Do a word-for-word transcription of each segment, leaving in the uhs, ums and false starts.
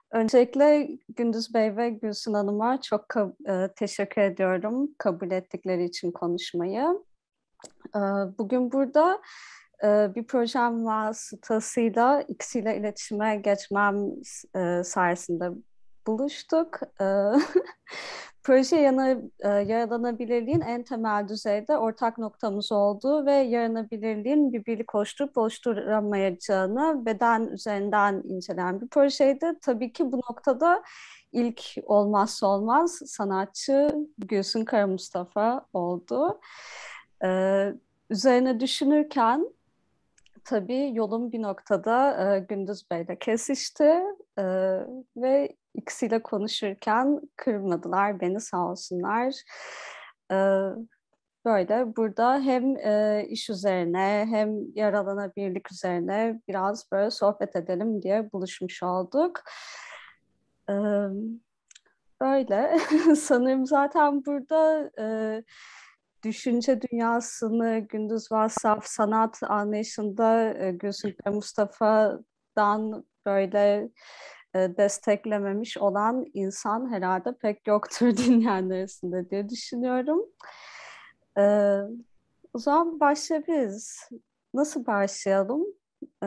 Öncelikle Gündüz Bey ve Gülsün Hanım'a çok ka- e, teşekkür ediyorum kabul ettikleri için konuşmayı. E, Bugün burada e, bir projem vasıtasıyla ikisiyle iletişime geçmem e, sayesinde buluştuk. E, Proje yana, e, Yaralanabilirliğin en temel düzeyde ortak noktamız olduğu ve yaranabilirliğin bir birlik oluşturup oluşturamayacağını beden üzerinden inceleyen bir projeydi. Tabii ki bu noktada ilk olmazsa olmaz sanatçı Gülsün Kara Mustafa oldu. Ee, Üzerine düşünürken tabii yolum bir noktada e, Gündüz Bey'le kesişti. E, Ve ikisiyle konuşurken kırmadılar beni sağ olsunlar. E, Böyle burada hem e, iş üzerine hem yaralanabilirlik üzerine biraz böyle sohbet edelim diye buluşmuş olduk. E, Böyle sanırım zaten burada e, düşünce dünyasını Gündüz Vassaf sanat anlayışında e, Gülsün Mustafa'dan böyle e, desteklememiş olan insan herhalde pek yoktur dinleyenler arasında diye düşünüyorum. E, O zaman başlayabiliriz. Nasıl başlayalım? E,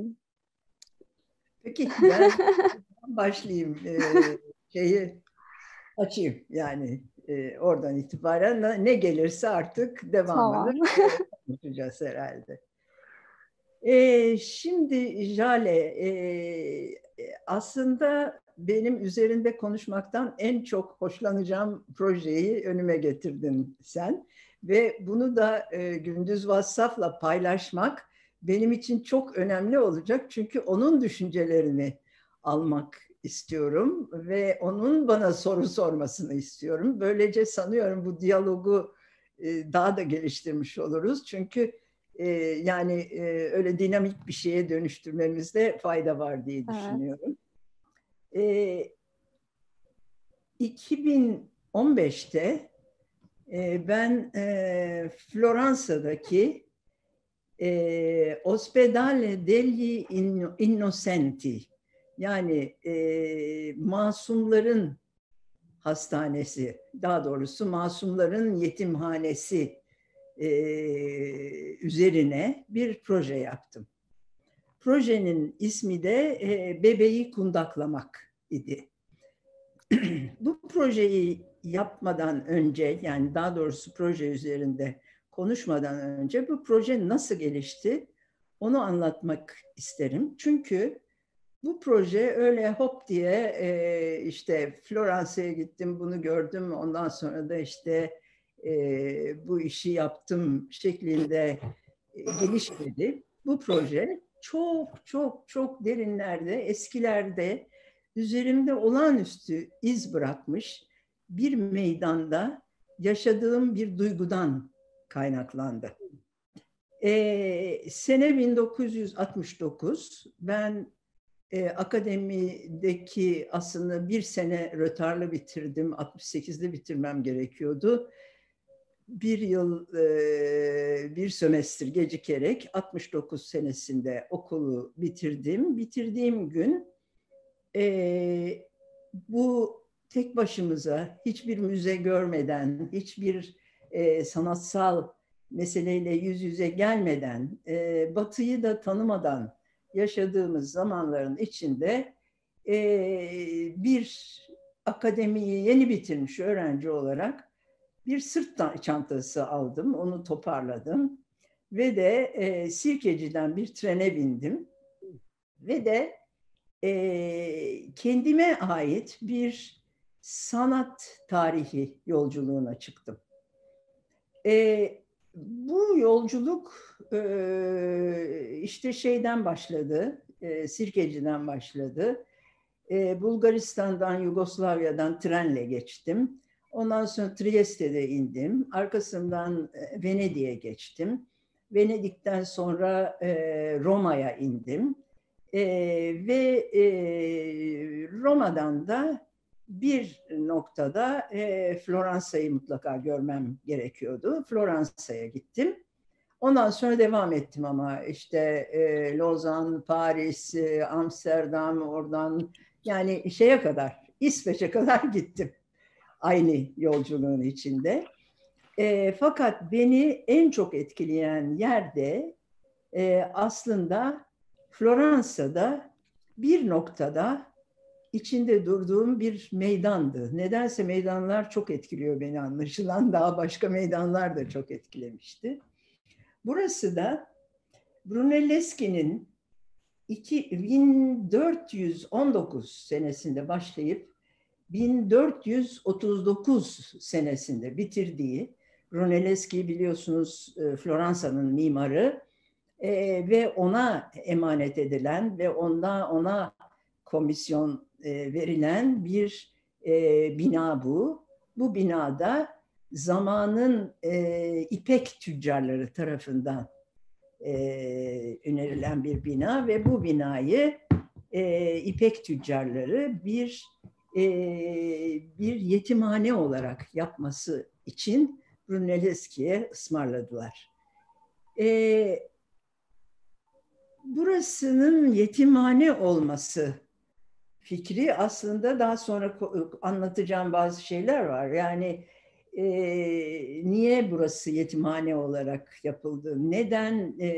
Peki ben başlayayım e, şeyi açayım yani e, oradan itibaren ne ne gelirse artık devamını tamam. e, konuşacağız herhalde. E, şimdi Jale e, aslında benim üzerinde konuşmaktan en çok hoşlanacağım projeyi önüme getirdin sen ve bunu da e, Gündüz Vassaf'la paylaşmak benim için çok önemli olacak çünkü onun düşüncelerini almak istiyorum ve onun bana soru sormasını istiyorum. Böylece sanıyorum bu diyalogu e, daha da geliştirmiş oluruz çünkü e, yani e, öyle dinamik bir şeye dönüştürmemizde fayda var diye Evet. düşünüyorum. E, iki bin on beşte e, ben e, Floransa'daki e, Ospedale degli Innocenti yani e, masumların hastanesi, daha doğrusu masumların yetimhanesi e, üzerine bir proje yaptım. Projenin ismi de e, bebeği kundaklamak idi. Bu projeyi yapmadan önce, yani daha doğrusu proje üzerinde konuşmadan önce bu proje nasıl gelişti onu anlatmak isterim. Çünkü bu proje öyle hop diye e, işte Floransa'ya gittim, bunu gördüm, ondan sonra da işte e, bu işi yaptım şeklinde e, gelişmedi. Bu proje çok çok çok derinlerde, eskilerde üzerimde olağanüstü iz bırakmış bir meydanda yaşadığım bir duygudan kaynaklandı. Ee, sene bin dokuz yüz altmış dokuz, ben e, akademideki aslında bir sene rötarlı bitirdim, altmış sekizde bitirmem gerekiyordu. Bir yıl, e, bir sömestr gecikerek altmış dokuz senesinde okulu bitirdim. Bitirdiğim gün e, bu tek başımıza hiçbir müze görmeden, hiçbir e, sanatsal meseleyle yüz yüze gelmeden, e, Batı'yı da tanımadan yaşadığımız zamanların içinde e, bir akademiyi yeni bitirmiş öğrenci olarak bir sırt çantası aldım, onu toparladım ve de e, Sirkeci'den bir trene bindim ve de e, kendime ait bir sanat tarihi yolculuğuna çıktım. E, Bu yolculuk e, işte şeyden başladı, e, Sirkeci'den başladı. E, Bulgaristan'dan, Yugoslavya'dan trenle geçtim. Ondan sonra Trieste'de indim. Arkasından e, Venedik'e geçtim. Venedik'ten sonra e, Roma'ya indim. E, ve e, Roma'dan da bir noktada e, Floransa'yı mutlaka görmem gerekiyordu. Floransa'ya gittim. Ondan sonra devam ettim ama işte e, Lozan, Paris, e, Amsterdam, oradan Yani şeye kadar, İsveç'e kadar gittim aynı yolculuğun içinde. E, fakat beni en çok etkileyen yerde e, aslında Floransa'da bir noktada içinde durduğum bir meydandı. Nedense meydanlar çok etkiliyor beni anlaşılan. Daha başka meydanlar da çok etkilemişti. Burası da Brunelleschi'nin bin dört yüz on dokuz senesinde başlayıp bin dört yüz otuz dokuz senesinde bitirdiği, Brunelleschi biliyorsunuz Floransa'nın mimarı e, ve ona emanet edilen ve onda ona komisyon e, verilen bir e, bina bu. Bu binada zamanın e, İpek tüccarları tarafından e, önerilen bir bina ve bu binayı e, İpek tüccarları bir e, bir yetimhane olarak yapması için Brunelleschi'ye ısmarladılar. E, burasının yetimhane olması fikri aslında daha sonra anlatacağım bazı şeyler var. Yani e, niye burası yetimhane olarak yapıldı? Neden e,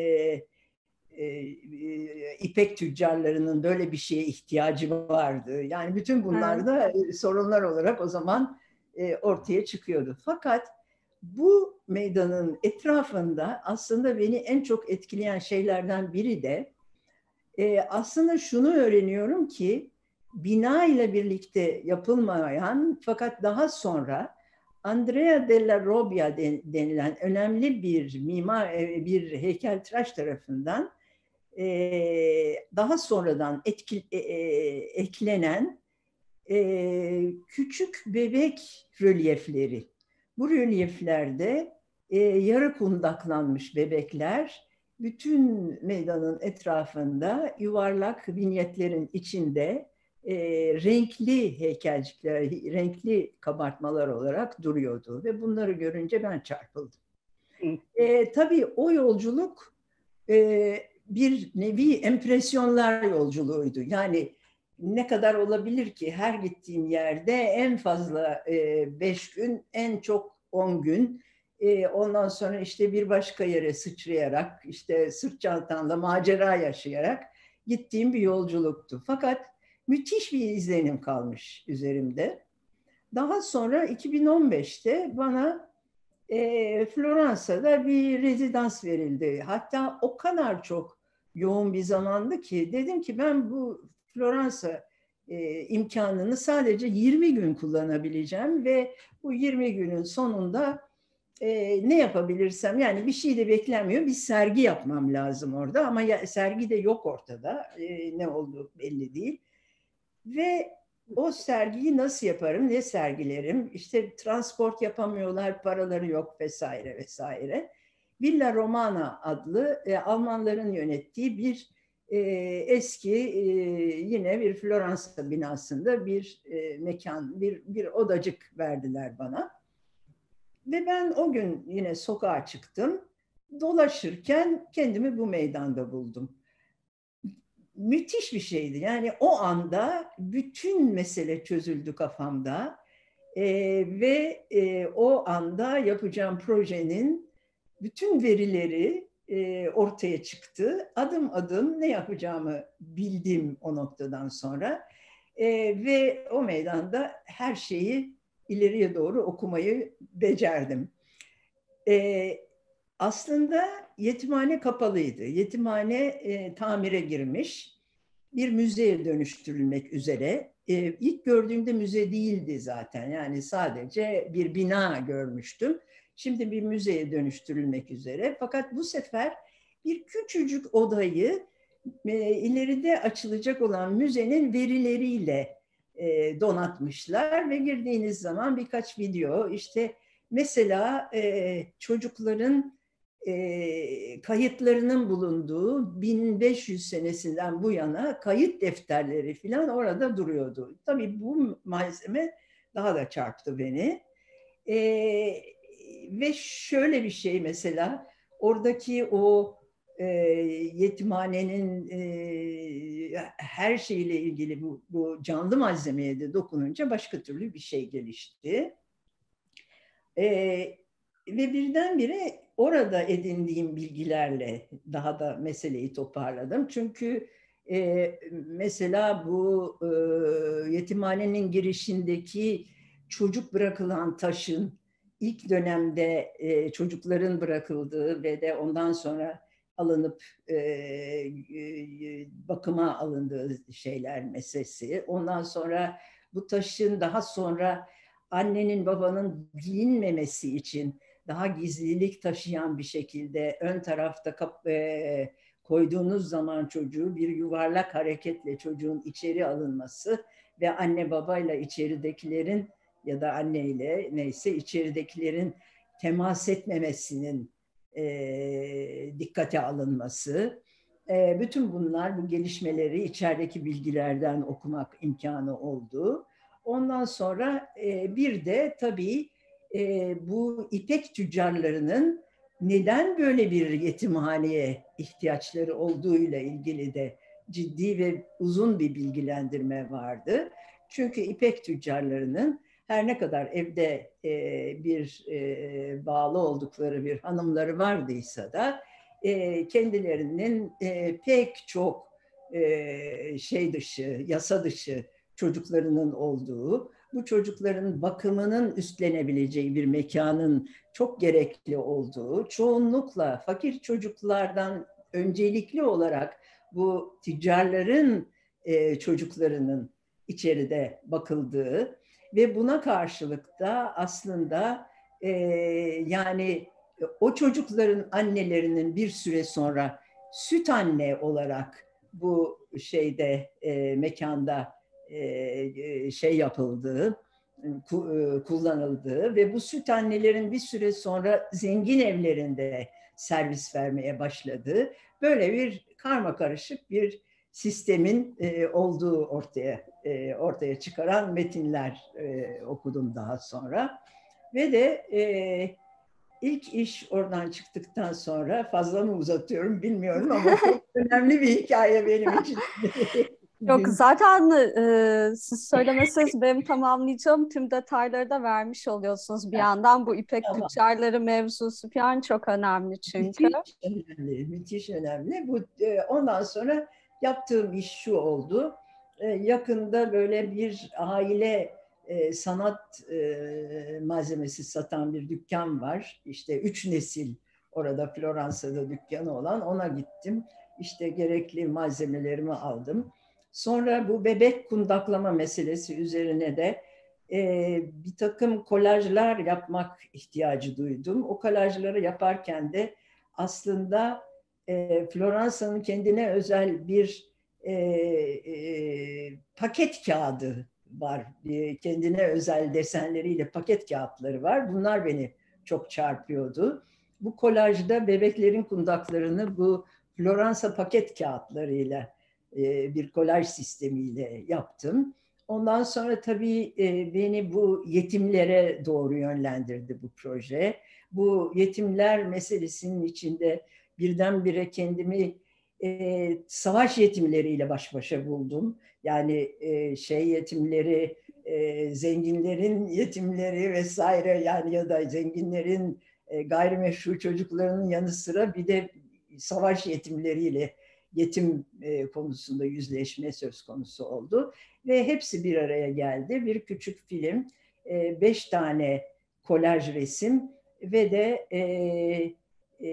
e, İpek tüccarlarının böyle bir şeye ihtiyacı vardı? Yani bütün bunlar da e, sorunlar olarak o zaman e, ortaya çıkıyordu. Fakat bu meydanın etrafında aslında beni en çok etkileyen şeylerden biri de e, aslında şunu öğreniyorum ki bina ile birlikte yapılmayan fakat daha sonra Andrea della Robbia denilen önemli bir mimar, bir heykeltıraş tarafından e, daha sonradan etki, e, eklenen e, küçük bebek rölyefleri. Bu rölyeflerde e, yarı kundaklanmış bebekler bütün meydanın etrafında yuvarlak vinyetlerin içinde e, renkli heykelcikler, renkli kabartmalar olarak duruyordu ve bunları görünce ben çarpıldım. E, tabii o yolculuk e, bir nevi empresyonlar yolculuğuydu. Yani ne kadar olabilir ki her gittiğim yerde en fazla e, beş gün, en çok on gün. E, ondan sonra işte bir başka yere sıçrayarak, işte sırt çantamda macera yaşayarak gittiğim bir yolculuktu. Fakat müthiş bir izlenim kalmış üzerimde. Daha sonra iki bin on beşte bana e, Floransa'da bir rezidans verildi. Hatta o kadar çok yoğun bir zamandı ki dedim ki ben bu Floransa e, imkanını sadece yirmi gün kullanabileceğim ve bu yirmi günün sonunda e, ne yapabilirsem, yani bir şey de beklenmiyor, bir sergi yapmam lazım orada ama ya, sergi de yok ortada, e, ne olduğu belli değil ve o sergiyi nasıl yaparım, ne sergilerim, işte transport yapamıyorlar, paraları yok vesaire vesaire. Villa Romana adlı e, Almanların yönettiği bir e, eski e, yine bir Floransa binasında bir e, mekan, bir, bir odacık verdiler bana. Ve ben o gün yine sokağa çıktım. Dolaşırken kendimi bu meydanda buldum. Müthiş bir şeydi. Yani o anda bütün mesele çözüldü kafamda e, ve e, o anda yapacağım projenin bütün verileri e, ortaya çıktı. Adım adım ne yapacağımı bildim o noktadan sonra e, ve o meydanda her şeyi ileriye doğru okumayı becerdim. E, aslında yetimhane kapalıydı. Yetimhane e, tamire girmiş, bir müzeye dönüştürülmek üzere. Ee, ilk gördüğümde müze değildi zaten. Yani sadece bir bina görmüştüm. Şimdi bir müzeye dönüştürülmek üzere. Fakat bu sefer bir küçücük odayı e, ileride açılacak olan müzenin verileriyle e, donatmışlar ve girdiğiniz zaman birkaç video, işte mesela e, çocukların e, kayıtlarının bulunduğu bin beş yüz senesinden bu yana kayıt defterleri falan orada duruyordu. Tabii bu malzeme daha da çarptı beni. E, ve şöyle bir şey, mesela oradaki o e, yetimhanenin e, her şeyle ilgili bu, bu canlı malzemeye de dokununca başka türlü bir şey gelişti. E, ve birdenbire orada edindiğim bilgilerle daha da meseleyi toparladım. Çünkü e, mesela bu e, yetimhanenin girişindeki çocuk bırakılan taşın ilk dönemde e, çocukların bırakıldığı ve de ondan sonra alınıp e, e, bakıma alındığı şeyler meselesi. Ondan sonra bu taşın daha sonra annenin babanın bilinmemesi için daha gizlilik taşıyan bir şekilde ön tarafta kap, e, koyduğunuz zaman çocuğu bir yuvarlak hareketle çocuğun içeri alınması ve anne babayla içeridekilerin ya da anneyle neyse içeridekilerin temas etmemesinin e, dikkate alınması. E, bütün bunlar, bu gelişmeleri içerideki bilgilerden okumak imkanı oldu. Ondan sonra e, bir de tabii e, bu ipek tüccarlarının neden böyle bir yetimhaneye ihtiyaçları olduğuyla ilgili de ciddi ve uzun bir bilgilendirme vardı. Çünkü ipek tüccarlarının her ne kadar evde e, bir e, bağlı oldukları bir hanımları vardıysa da e, kendilerinin e, pek çok e, şey dışı, yasa dışı çocuklarının olduğu, bu çocukların bakımının üstlenebileceği bir mekanın çok gerekli olduğu, çoğunlukla fakir çocuklardan öncelikli olarak bu tüccarların e, çocuklarının içeride bakıldığı ve buna karşılık da aslında e, yani o çocukların annelerinin bir süre sonra süt anne olarak bu şeyde e, mekanda e, şey yapıldığı, kullanıldığı ve bu süt annelerin bir süre sonra zengin evlerinde servis vermeye başladığı böyle bir karmakarışık bir sistemin e, olduğu ortaya e, ortaya çıkaran metinler e, okudum daha sonra ve de e, ilk iş oradan çıktıktan sonra fazla mı uzatıyorum bilmiyorum ama çok önemli bir hikaye benim için. Yok zaten e, siz söylemeseniz benim tamamlayacağım tüm detayları da vermiş oluyorsunuz bir yandan. Bu İpek Tamam. tüccarları mevzusu falan çok önemli çünkü. Müthiş önemli, müthiş önemli. Bu e, ondan sonra yaptığım iş şu oldu. E, yakında böyle bir aile e, sanat e, malzemesi satan bir dükkan var. İşte üç nesil orada Floransa'da dükkanı olan ona gittim. İşte gerekli malzemelerimi aldım. Sonra bu bebek kundaklama meselesi üzerine de e, bir takım kolajlar yapmak ihtiyacı duydum. O kolajları yaparken de aslında e, Floransa'nın kendine özel bir e, e, paket kağıdı var. E, kendine özel desenleriyle paket kağıtları var. Bunlar beni çok çarpıyordu. Bu kolajda bebeklerin kundaklarını bu Floransa paket kağıtlarıyla e, bir kolaj sistemiyle yaptım. Ondan sonra tabii e, beni bu yetimlere doğru yönlendirdi bu proje. Bu yetimler meselesinin içinde birdenbire kendimi e, savaş yetimleriyle baş başa buldum. Yani e, şey yetimleri, e, zenginlerin yetimleri vesaire yani ya da zenginlerin e, gayrimeşru çocuklarının yanı sıra bir de savaş yetimleriyle yetim e, konusunda yüzleşme söz konusu oldu. Ve hepsi bir araya geldi. Bir küçük film, e, beş tane kolaj resim ve de e, e,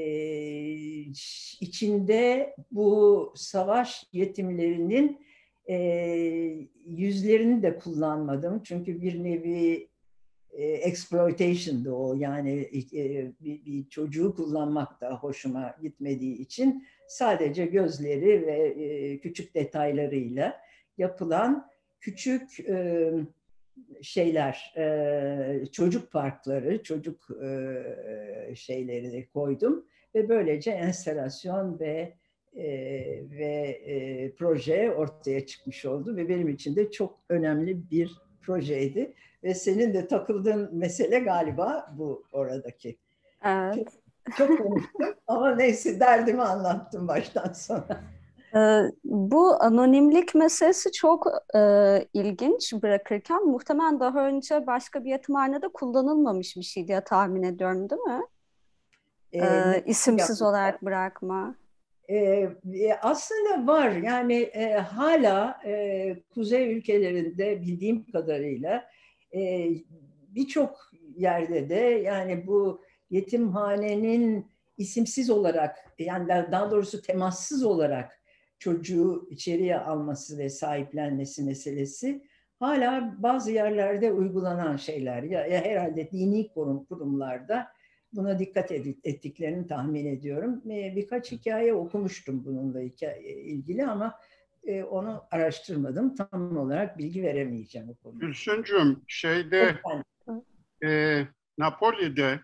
içinde bu savaş yetimlerinin e, yüzlerini de kullanmadım. Çünkü bir nevi e, exploitation'dı o. Yani e, bir, bir çocuğu kullanmak da hoşuma gitmediği için sadece gözleri ve e, küçük detaylarıyla yapılan küçük e, şeyler, e, çocuk parkları, çocuk e, şeyleri koydum ve böylece enstalasyon ve e, ve e, proje ortaya çıkmış oldu ve benim için de çok önemli bir projeydi ve senin de takıldığın mesele galiba bu oradaki. Çok Evet. Çok konuştum ama neyse derdimi anlattım baştan sona. Ee, bu anonimlik meselesi çok e, ilginç bırakırken muhtemelen daha önce başka bir yetimhanede kullanılmamış bir şey diye tahmin ediyorum, değil mi? Ee, Ee, nasıl isimsiz yapmışlar? olarak bırakma. Ee, e, aslında var yani e, hala e, kuzey ülkelerinde bildiğim kadarıyla e, birçok yerde de yani bu yetimhanenin isimsiz olarak yani daha doğrusu temassız olarak çocuğu içeriye alması ve sahiplenmesi meselesi hala bazı yerlerde uygulanan şeyler. Ya, ya herhalde dini kurum, kurumlarda buna dikkat ettiklerini tahmin ediyorum. Birkaç hikaye okumuştum bununla ilgili ama onu araştırmadım. Tam olarak bilgi veremeyeceğim o konuda. Gülsüncüğüm, şeyde e, Napoli'de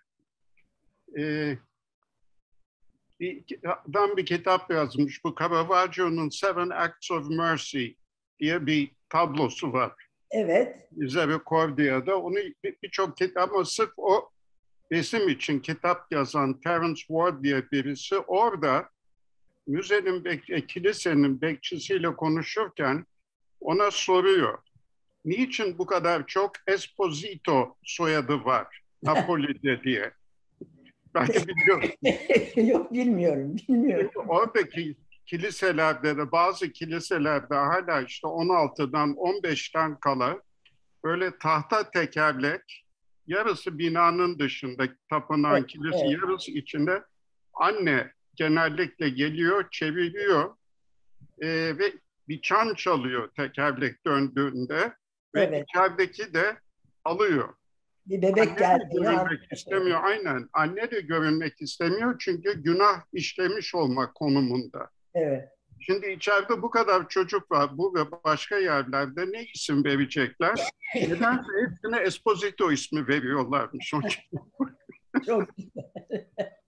e, bir adam bir kitap yazmış. Bu Caravaggio'nun Seven Acts of Mercy diye bir tablosu var. Evet. Giuseppe Cordia'da. Onu birçok kitap ama sırf o resim için kitap yazan Terence Ward diye birisi orada müzenin, bek- kilisenin bekçisiyle konuşurken ona soruyor. Niçin bu kadar çok Esposito soyadı var Napoli'de diye. Belki biliyorsun. Yok bilmiyorum, bilmiyorum. Çünkü oradaki kiliselerde de bazı kiliselerde hala işte on altıdan on beşten kala böyle tahta tekerlek yarısı binanın dışında tapınağın Evet, kilisi evet. yarısı içinde anne genellikle geliyor çeviriyor e, ve bir çan çalıyor tekerlek döndüğünde ve Evet. içerideki de alıyor. Bir bebek Anne de geldiğini görünmek anlıyor. istemiyor. Aynen. Anne de görünmek istemiyor çünkü günah işlemiş olmak konumunda. Evet. Şimdi içeride bu kadar çocuk var. Bu ve başka yerlerde ne isim verecekler? Nedense hepsine Esposito ismi veriyorlarmış. Çok güzel.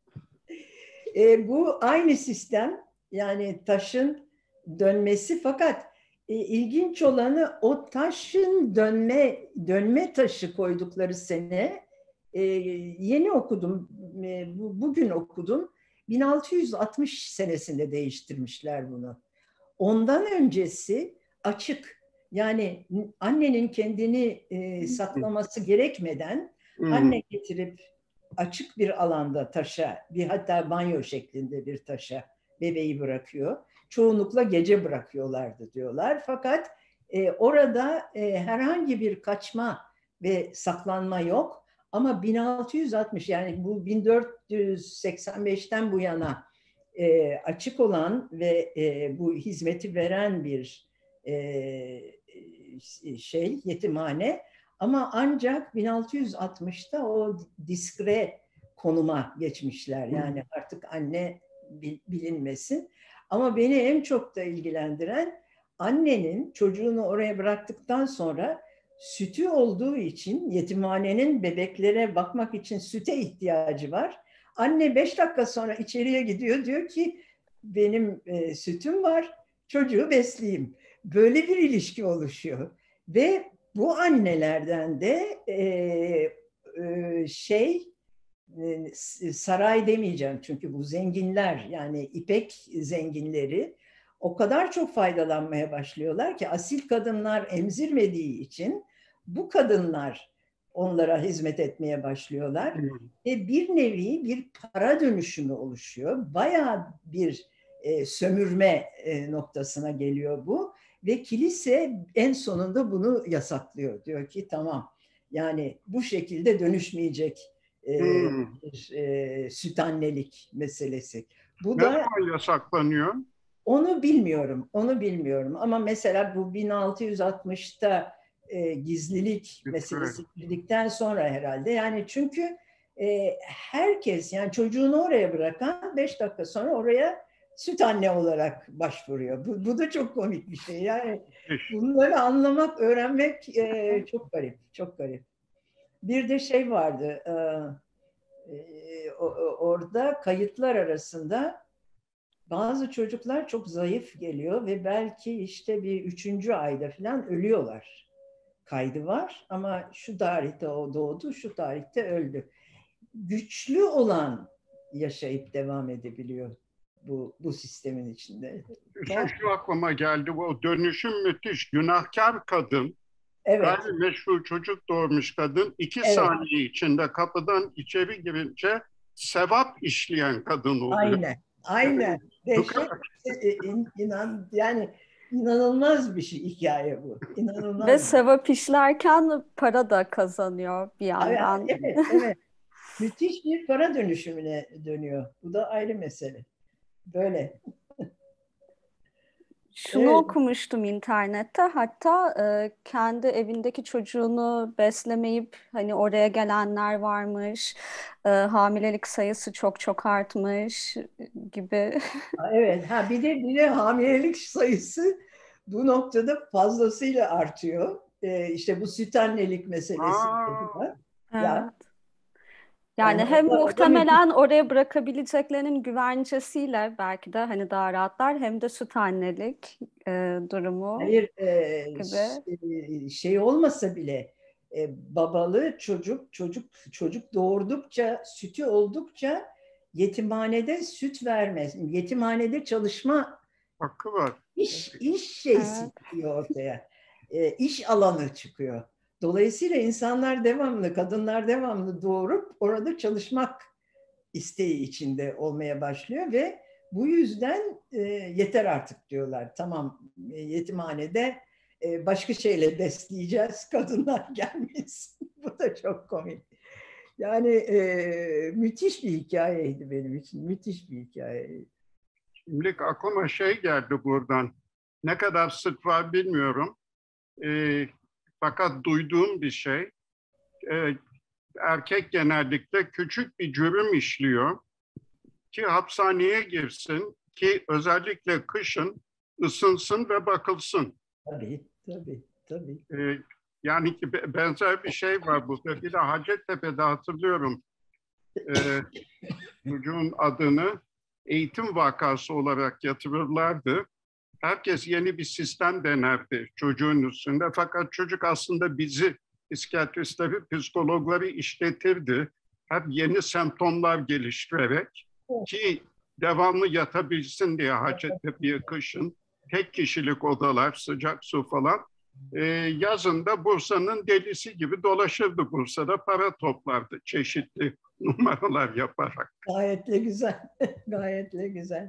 E, bu aynı sistem yani taşın dönmesi fakat e, ilginç olanı o taşın dönme dönme taşı koydukları sene e, yeni okudum e, bu, bugün okudum bin altı yüz altmış senesinde değiştirmişler bunu. Ondan öncesi açık yani annenin kendini e, saklaması gerekmeden anne getirip açık bir alanda taşa, bir hatta banyo şeklinde bir taşa bebeği bırakıyor. Çoğunlukla gece bırakıyorlardı diyorlar. Fakat e, orada e, herhangi bir kaçma ve saklanma yok. Ama bin altı yüz altmış yani bu bin dört yüz seksen beşten bu yana e, açık olan ve e, bu hizmeti veren bir e, şey yetimhane ama ancak bin altı yüz altmışta o diskre konuma geçmişler. Yani artık anne bilinmesin. Ama beni en çok da ilgilendiren annenin çocuğunu oraya bıraktıktan sonra sütü olduğu için yetimhanenin bebeklere bakmak için süte ihtiyacı var. Anne beş dakika sonra içeriye gidiyor diyor ki benim e, sütüm var çocuğu besleyeyim. Böyle bir ilişki oluşuyor. Ve bu annelerden de e, e, şey e, saray demeyeceğim çünkü bu zenginler yani İpek zenginleri o kadar çok faydalanmaya başlıyorlar ki asil kadınlar emzirmediği için bu kadınlar onlara hizmet etmeye başlıyorlar. Ve bir nevi bir para dönüşümü oluşuyor. Bayağı bir e, sömürme e, noktasına geliyor bu. Ve kilise en sonunda bunu yasaklıyor. Diyor ki tamam yani bu şekilde dönüşmeyecek e, Hmm. bir e, süt annelik meselesi. Bu Ne da zaman yasaklanıyor? onu bilmiyorum, onu bilmiyorum. Ama mesela bu bin altı yüz altmışta e, gizlilik meselesi girdikten sonra herhalde. Yani çünkü e, herkes yani çocuğunu oraya bırakan beş dakika sonra oraya süt anne olarak başvuruyor. Bu, bu da çok komik bir şey. Yani bunları anlamak, öğrenmek e, çok garip, çok garip. Bir de şey vardı, e, e, orada kayıtlar arasında bazı çocuklar çok zayıf geliyor ve belki işte bir üçüncü ayda falan ölüyorlar. Kaydı var ama şu tarihte o doğdu, şu tarihte öldü. Güçlü olan yaşayıp devam edebiliyor bu bu sistemin içinde. Şu, şu aklıma geldi, bu dönüşüm müthiş. Günahkar kadın, Evet. gayrimeşru çocuk doğurmuş kadın, iki Evet. saniye içinde kapıdan içeri girince sevap işleyen kadın oluyor. Aynen, aynen. Dehşet, in, inan, yani inanılmaz bir şey, hikaye bu. İnanılmaz. Ve sevap işlerken para da kazanıyor bir yandan. Evet, evet. Müthiş bir para dönüşümüne dönüyor. Bu da ayrı mesele. Böyle. Şunu Evet. okumuştum internette, hatta e, kendi evindeki çocuğunu beslemeyip hani oraya gelenler varmış, e, hamilelik sayısı çok çok artmış gibi. Evet, ha bir de bir de hamilelik sayısı bu noktada fazlasıyla artıyor. Ee, işte bu süt annelik meselesi var. Ya Evet. Yani yani hem o da, o da müthiş. muhtemelen oraya bırakabileceklerinin güvencesiyle belki de hani daha rahatlar, hem de süt annelik e, durumu Hayır, e, gibi. şey olmasa bile e, babalı çocuk çocuk çocuk doğurdukça, sütü oldukça yetimhanede süt vermez. Yetimhanede çalışma Hakkı var. iş iş şeysi Evet. çıkıyor ortaya. E, iş alanı çıkıyor. Dolayısıyla insanlar devamlı, kadınlar devamlı doğurup orada çalışmak isteği içinde olmaya başlıyor ve bu yüzden e, yeter artık diyorlar. Tamam, e, yetimhanede e, başka şeyle besleyeceğiz, kadınlar gelmesin. Bu da çok komik. Yani e, müthiş bir hikayeydi benim için. Müthiş bir hikayeydi. Şimdi aklıma şey geldi buradan. Ne kadar sık var bilmiyorum. E, fakat duyduğum bir şey. E, erkek genellikle küçük bir cürüm işliyor ki hapishaneye girsin, ki özellikle kışın ısınsın ve bakılsın. Tabii, tabii, tabii. Ee, yani ki benzer bir şey var burada. Bir de Hacettepe'de hatırlıyorum, ee, çocuğun adını eğitim vakası olarak yatırırlardı. Herkes yeni bir sistem denerdi çocuğun üstünde. Fakat çocuk aslında bizi, psikiyatristleri, psikologları işletirdi. Hep yeni semptomlar geliştirerek, ki devamlı yatabilsin diye Hacettepe'ye kışın. Tek kişilik odalar, sıcak su falan. Ee, yazın da Bursa'nın delisi gibi dolaşırdı Bursa'da, para toplardı çeşitli numaralar yaparak. Gayet de güzel. Gayet de güzel.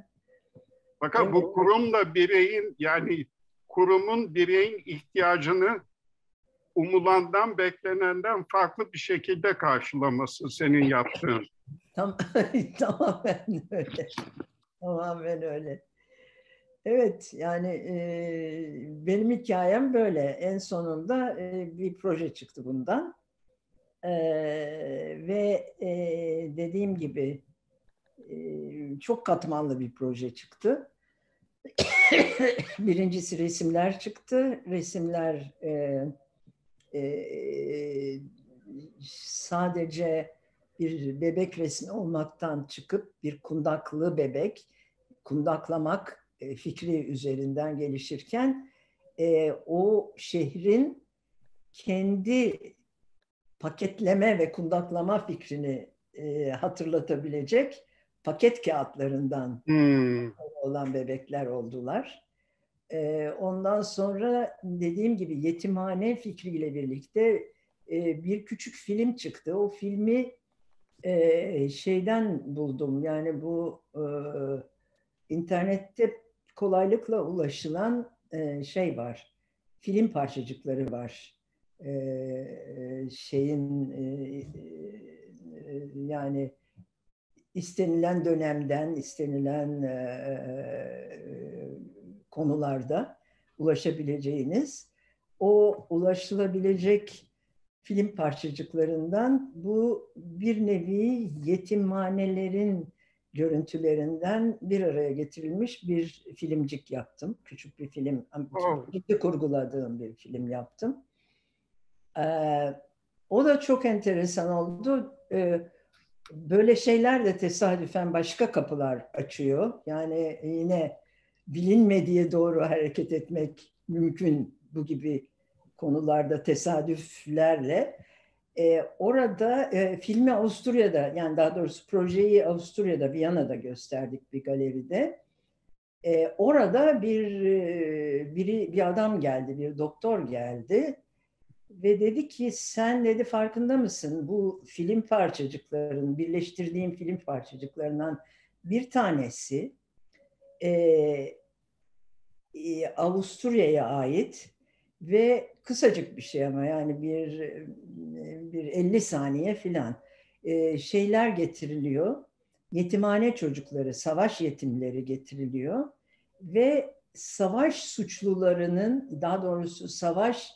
Fakat Evet. bu kurumla bireyin, yani kurumun bireyin ihtiyacını umulandan, beklenenden farklı bir şekilde karşılaması senin yaptığın. Tam, tamamen öyle. Tamamen öyle. Evet, yani e, benim hikayem böyle. En sonunda e, bir proje çıktı bundan. E, ve e, dediğim gibi e, çok katmanlı bir proje çıktı. Birincisi resimler çıktı. Resimler e, e, sadece bir bebek resmi olmaktan çıkıp bir kundaklı bebek, kundaklamak e, fikri üzerinden gelişirken e, o şehrin kendi paketleme ve kundaklama fikrini e, hatırlatabilecek paket kağıtlarından Hmm. olan bebekler oldular. E, ondan sonra dediğim gibi yetimhane fikriyle birlikte e, bir küçük film çıktı. O filmi e, şeyden buldum. Yani bu e, internette kolaylıkla ulaşılan e, şey var. Film parçacıkları var. E, şeyin e, e, yani istenilen dönemden, istenilen e, konularda ulaşabileceğiniz o ulaşılabilecek film parçacıklarından bu bir nevi yetimhanelerin görüntülerinden bir araya getirilmiş bir filmcik yaptım. Küçük bir film, Oh. ciddi kurguladığım bir film yaptım. Ee, o da çok enteresan oldu. Ee, böyle şeyler de tesadüfen başka kapılar açıyor. Yani yine bilinmediğe doğru hareket etmek mümkün bu gibi konularda tesadüflerle. E, orada e, filmi Avusturya'da, yani daha doğrusu projeyi Avusturya'da, Viyana'da gösterdik bir galeride. E, orada bir e, biri bir adam geldi, bir doktor geldi ve dedi ki sen dedi farkında mısın bu film parçacıkların, birleştirdiğim film parçacıklarından bir tanesi e, e, Avusturya'ya ait ve kısacık bir şey ama yani bir bir elli saniye filan e, şeyler getiriliyor. Yetimhane çocukları, savaş yetimleri getiriliyor ve savaş suçlularının, daha doğrusu savaş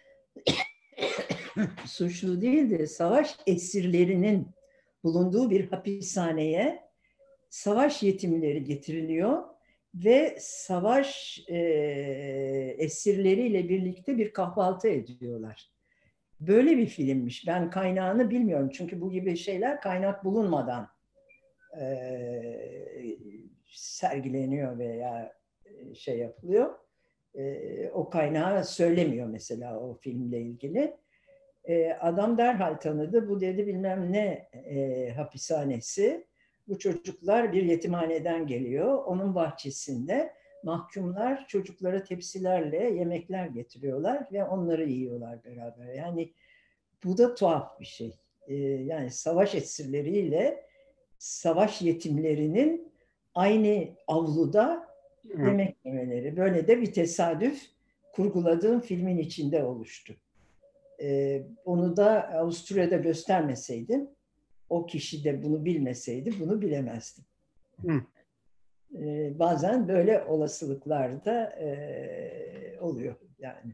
suçlu değil de savaş esirlerinin bulunduğu bir hapishaneye savaş yetimleri getiriliyor ve savaş e, esirleriyle birlikte bir kahvaltı ediyorlar. Böyle bir filmmiş. Ben kaynağını bilmiyorum. Çünkü bu gibi şeyler kaynak bulunmadan e, sergileniyor veya şey yapılıyor. E, o kaynağı söylemiyor mesela o filmle ilgili. E, adam derhal tanıdı. Bu dedi bilmem ne e, hapishanesi. Bu çocuklar bir yetimhaneden geliyor. Onun bahçesinde mahkumlar çocuklara tepsilerle yemekler getiriyorlar ve onları yiyorlar beraber. Yani bu da tuhaf bir şey. Ee, yani savaş esirleriyle savaş yetimlerinin aynı avluda yemek yemeleri. Böyle de bir tesadüf kurguladığım filmin içinde oluştu. Ee, onu da Avusturya'da göstermeseydim, o kişi de bunu bilmeseydi bunu bilemezdim. Hı. Ee, bazen böyle olasılıklar da e, oluyor yani.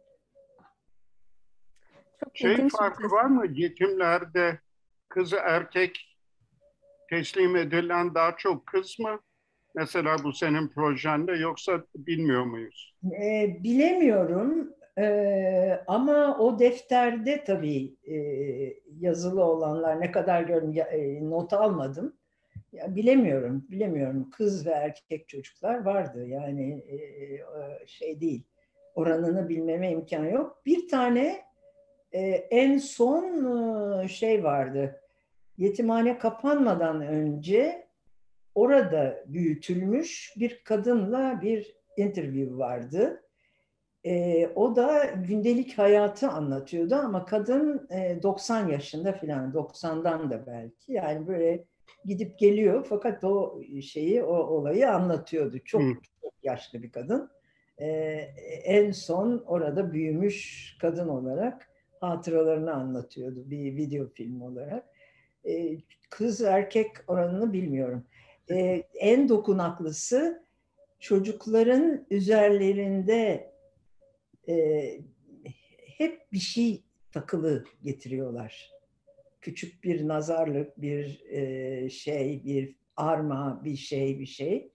Çok Şey ilginç bir farkı tespit. var mı? Yetimlerde kızı erkek teslim edilen daha çok kız mı? Mesela bu senin projende yoksa bilmiyor muyuz? E, bilemiyorum e, ama o defterde tabii e, yazılı olanlar ne kadar gördüm e, not almadım. Ya, bilemiyorum, bilemiyorum. Kız ve erkek çocuklar vardı yani e, şey değil. Oranını bilmeme imkanı yok. Bir tane e, en son e, şey vardı. Yetimhane kapanmadan önce orada büyütülmüş bir kadınla bir interview vardı. E, o da gündelik hayatı anlatıyordu ama kadın e, doksan yaşında falan, doksandan da belki. Yani böyle gidip geliyor fakat o şeyi, o olayı anlatıyordu. Çok, Hı. çok yaşlı bir kadın. E, en son orada büyümüş kadın olarak hatıralarını anlatıyordu bir video film olarak. E, kız erkek oranını bilmiyorum. E, en dokunaklısı çocukların üzerlerinde e, hep bir şey takılı getiriyorlar. Küçük bir nazarlık, bir e, şey, bir arma, bir şey, bir şey.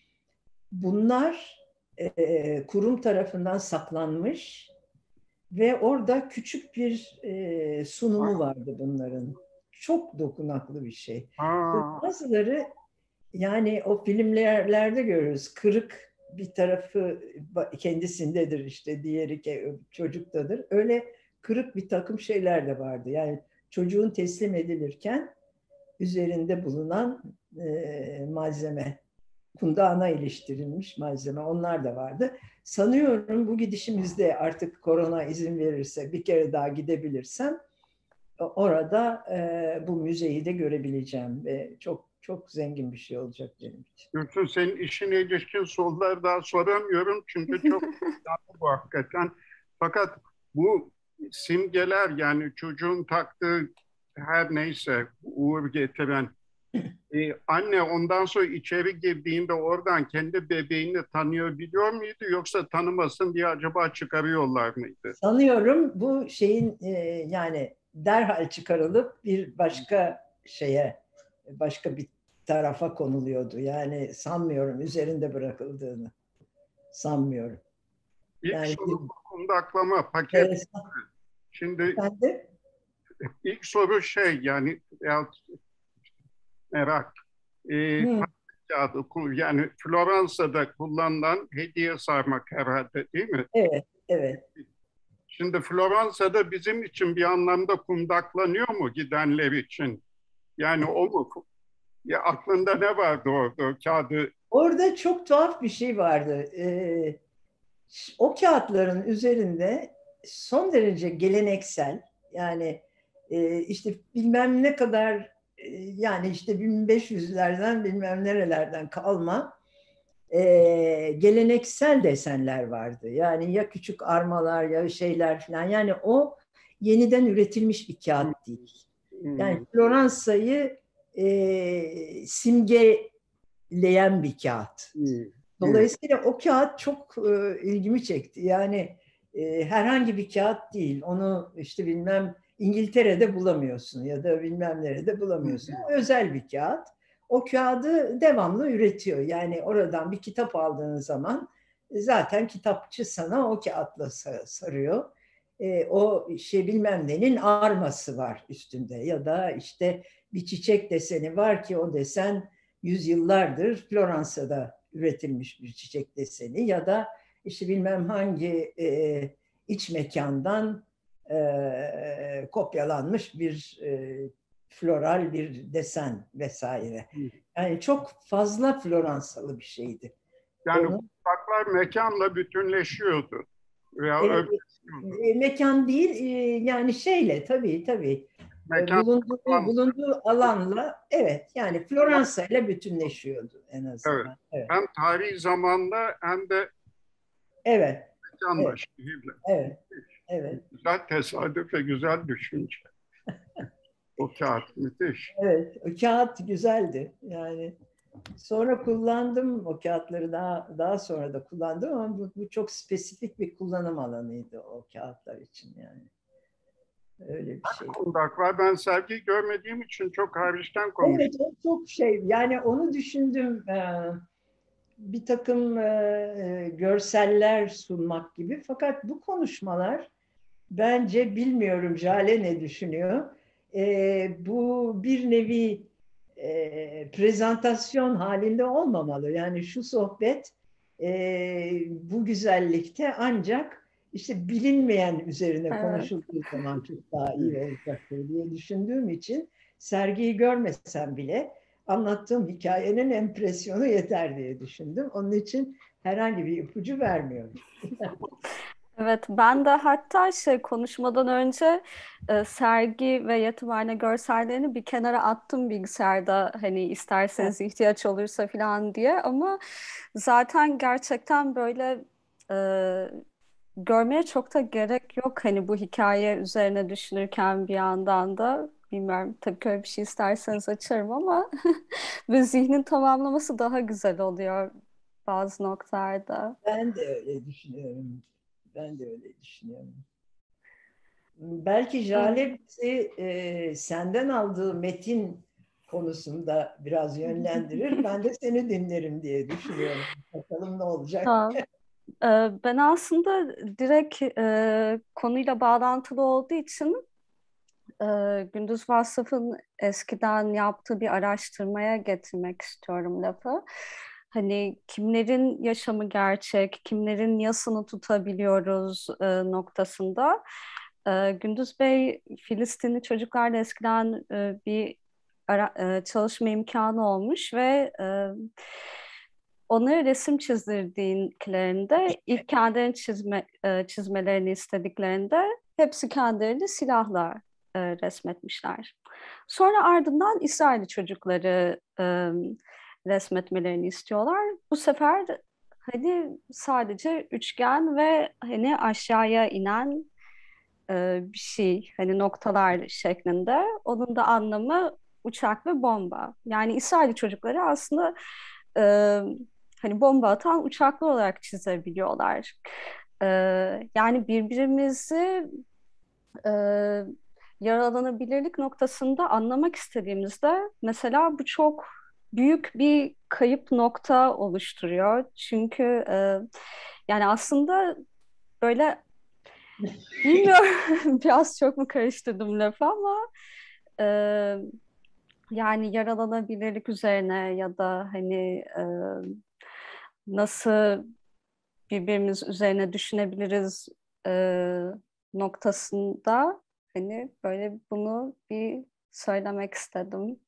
Bunlar e, kurum tarafından saklanmış ve orada küçük bir e, sunumu vardı bunların. Çok dokunaklı bir şey. Aa, Bazıları yani o filmlerde görürüz. Kırık bir tarafı kendisindedir işte, diğeri çocuktadır. Öyle kırık bir takım şeyler de vardı. Yani çocuğun teslim edilirken üzerinde bulunan e, malzeme, kundağına iliştirilmiş malzeme, onlar da vardı. Sanıyorum bu gidişimizde artık korona izin verirse bir kere daha gidebilirsem orada e, bu müzeyi de görebileceğim ve çok çok zengin bir şey olacak benim için. Gülsün, senin işine ilişkin sorular daha soramıyorum çünkü çok önemli bu hakikaten. Fakat bu simgeler, yani çocuğun taktığı her neyse uğur getiren, e, anne ondan sonra içeri girdiğinde oradan kendi bebeğini tanıyor biliyor muydu, yoksa tanımasın diye acaba çıkarıyorlar mıydı? Sanıyorum bu şeyin e, yani derhal çıkarılıp bir başka şeye, başka bir tarafa konuluyordu. Yani sanmıyorum üzerinde bırakıldığını. Sanmıyorum. İlk Yani soru kundaklama, paket. e, Şimdi ben de ilk soru şey, yani ya, merak. E, hı, kağıdı, yani Floransa'da kullanılan hediye sarmak herhalde, değil mi? evet, evet. Şimdi Floransa'da bizim için bir anlamda kundaklanıyor mu gidenler için? Yani o mu? Ya aklında ne vardı orada o kağıdı? Orada çok tuhaf bir şey vardı. Ee, o kağıtların üzerinde son derece geleneksel, yani e, işte bilmem ne kadar e, yani işte bin beş yüzlerden bilmem nerelerden kalma e, geleneksel desenler vardı. Yani ya küçük armalar ya şeyler falan. Yani o yeniden üretilmiş bir kağıt değil. Yani Floransa'yı e, simgeleyen bir kağıt. Dolayısıyla o kağıt çok e, ilgimi çekti. Yani e, herhangi bir kağıt değil. Onu işte bilmem İngiltere'de bulamıyorsun ya da bilmem nerede bulamıyorsun. O özel bir kağıt. O kağıdı devamlı üretiyor. Yani oradan bir kitap aldığın zaman e, zaten kitapçı sana o kağıtla sarıyor. E, o şey bilmem nenin arması var üstünde ya da işte bir çiçek deseni var ki o desen yüzyıllardır Floransa'da üretilmiş bir çiçek deseni ya da işte bilmem hangi e, iç mekandan e, kopyalanmış bir e, floral bir desen vesaire. Yani çok fazla Floransalı bir şeydi. Yani Onu, kundaklar mekanla bütünleşiyordu. Veya e, örtüşüyordu. e, mekan değil e, yani şeyle tabii tabii e, Mekan bulunduğu, bulunduğu alanla evet yani Floransa ile bütünleşiyordu en evet. azından. Evet. Hem tarihi zamanda hem de Evet. mekanla, Evet. şehirle. Evet. Evet. Güzel tesadüf ve güzel düşünce. O kağıt müthiş. Evet. O kağıt güzeldi. Yani sonra kullandım o kağıtları daha daha sonra da kullandım ama bu, bu çok spesifik bir kullanım alanıydı o kağıtlar için yani. Öyle bir şey. Kundak var. Ben sergiyi görmediğim için çok hariçten konuştum. Evet, o çok şey. Yani onu düşündüm. Ee, bir takım e, görseller sunmak gibi. Fakat bu konuşmalar bence bilmiyorum Jale ne düşünüyor. E, bu bir nevi e, prezentasyon halinde olmamalı. Yani şu sohbet e, bu güzellikte ancak işte bilinmeyen üzerine Evet. konuşulduğu zaman çok daha iyi olacaktır diye düşündüğüm için sergiyi görmesem bile anlattığım hikayenin impresyonu yeter diye düşündüm. Onun için herhangi bir ipucu vermiyorum. Evet, ben de hatta şey konuşmadan önce e, sergi ve yatıhane görsellerini bir kenara attım bilgisayarda hani isterseniz ihtiyaç olursa falan diye ama zaten gerçekten böyle e, görmeye çok da gerek yok hani bu hikaye üzerine düşünürken bir yandan da bilmiyorum tabii ki öyle bir şey isterseniz açarım ama ve zihnin tamamlaması daha güzel oluyor bazı noktalarda. Ben de öyle düşünüyorum. Ben de öyle düşünüyorum. Belki Jale bizi e, senden aldığı metin konusunda biraz yönlendirir. Ben de seni dinlerim diye düşünüyorum. Bakalım ne olacak. Ha, e, ben aslında direkt e, konuyla bağlantılı olduğu için e, Gündüz Vassaf'ın eskiden yaptığı bir araştırmaya getirmek istiyorum lafı. Hani kimlerin yaşamı gerçek, kimlerin yasını tutabiliyoruz e, noktasında. E, Gündüz Bey Filistinli çocuklarla eskiden e, bir ara, e, çalışma imkanı olmuş ve e, onları resim çizdirdiklerinde ilk kendilerini çizme, e, çizmelerini istediklerinde hepsi kendilerini silahla e, resmetmişler. Sonra ardından İsrailli çocukları e, resmetmelerini istiyorlar. Bu sefer hani sadece üçgen ve hani aşağıya inen e, bir şey hani noktalar şeklinde. Onun da anlamı uçak ve bomba. Yani İsrailli çocukları aslında e, hani bomba atan uçaklar olarak çizebiliyorlar. E, yani birbirimizi e, yaralanabilirlik noktasında anlamak istediğimizde mesela bu çok büyük bir kayıp nokta oluşturuyor. Çünkü e, yani aslında böyle bilmiyorum biraz çok mu karıştırdım lafı ama e, yani yaralanabilirlik üzerine ya da hani e, nasıl birbirimiz üzerine düşünebiliriz e, noktasında hani böyle bunu bir söylemek istedim.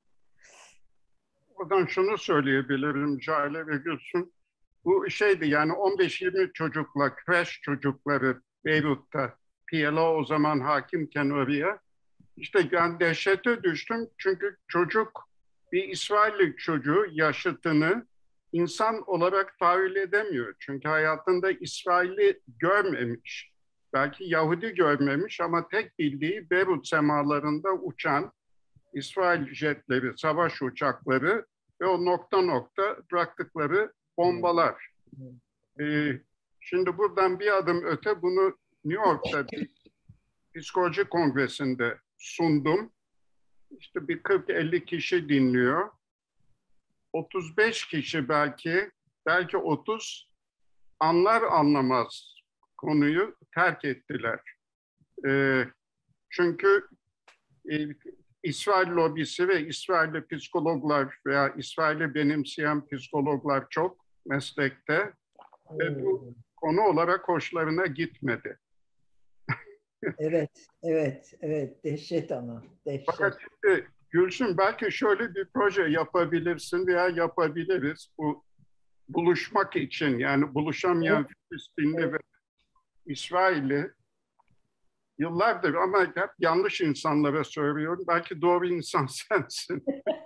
Oradan şunu söyleyebilirim Cale ve Gülsün. Bu şeydi yani on beş yirmi çocukla, kreş çocukları Beyrut'ta, P L O o zaman hakimken oraya. İşte ben dehşete düştüm çünkü çocuk bir İsrailli çocuğu yaşıtını insan olarak tahayyül edemiyor. Çünkü hayatında İsrail'i görmemiş. Belki Yahudi görmemiş ama tek bildiği Beyrut semalarında uçan İsrail jetleri, savaş uçakları ve o nokta nokta bıraktıkları bombalar. Ee, şimdi buradan bir adım öte bunu New York'ta bir psikoloji kongresinde sundum. İşte bir kırk elli kişi dinliyor. otuz beş kişi belki, belki otuz anlar anlamaz konuyu terk ettiler. Ee, çünkü e, İsrail lobisi ve İsrailli psikologlar veya İsrail'i benimseyen psikologlar çok meslekte ve bu konu olarak hoşlarına gitmedi. Evet, evet, evet. Dehşet ama, dehşet. Fakat şimdi Gülsün belki şöyle bir proje yapabilirsin veya yapabiliriz. Bu buluşmak için yani buluşamayan Evet. Filistinli Evet. ve İsrail'i yıllardır ama hep yanlış insanlara söylüyorum. Belki doğru insan sensin.